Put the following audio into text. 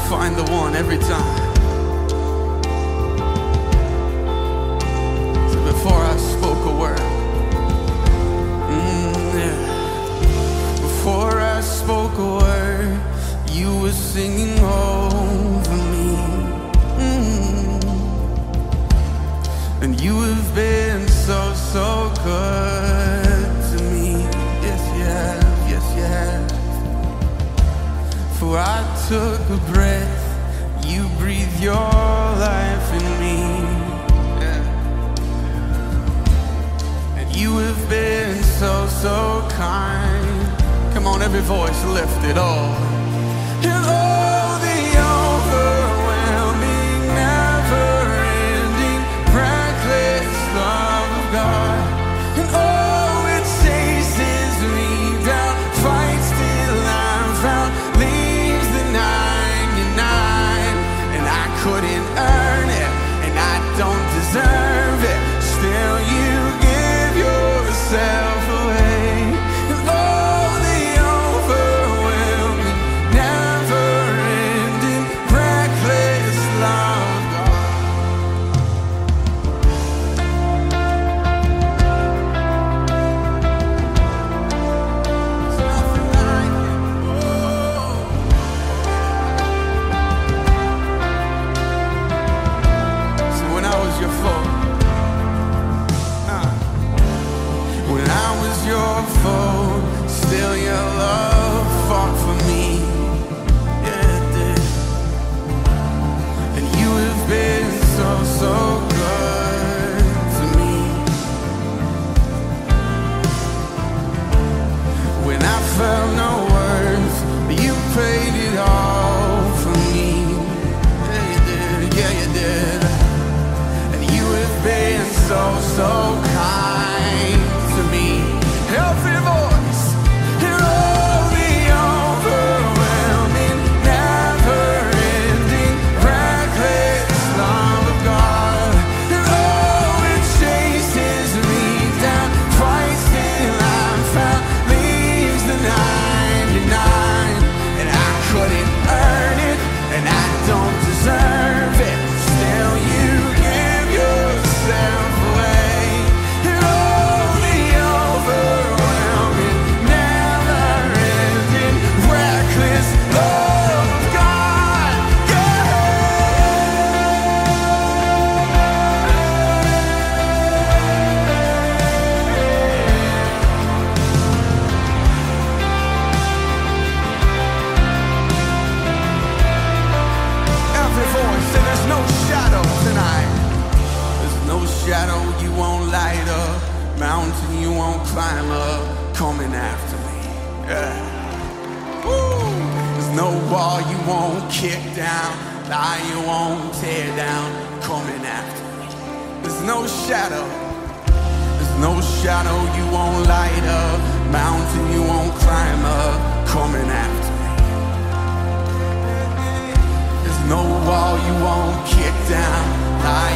find the one every time. So before I spoke a word, yeah. Before I spoke a word, you were singing over me. And you have been so, so good to me. Yes, you have, yes, you have. For I took a breath, you breathed your life in me. Yeah. And you have been so, so kind. Come on, every voice lift it all. And all the overwhelming, never-ending, reckless love of God. And oh, it chases me down, fights till I'm found, leaves the 99. And I couldn't earn it, and I don't deserve it. Still, you give yourself away. And all the overwhelming, never-ending, reckless love of God. There's nothing like it. Oh. So when I was your foe, when I was your foe, still your love fought for me. Yeah, it did. And you have been so, so good to me. When I felt no words, you paid it all for me. Yeah, you did. Yeah, you did. And you have been so, so kind to me. Every voice, and all the overwhelming, never-ending, reckless love of God. And oh, it chases me down, fights till I'm found, leaves the 99. And I couldn't earn it, and I don't deserve it. Still, you give yourself away. And all the overwhelming, never-ending, reckless love of God. Every voice, and there's no shadow tonight. There's no shadow you won't light up, mountain you won't climb up, coming after me. Yeah. Woo! There's no wall you won't kick down, lie you won't tear down, coming after me. There's no shadow. There's no shadow you won't light up, mountain you won't climb up, coming after me. There's no wall you won't kick down, lie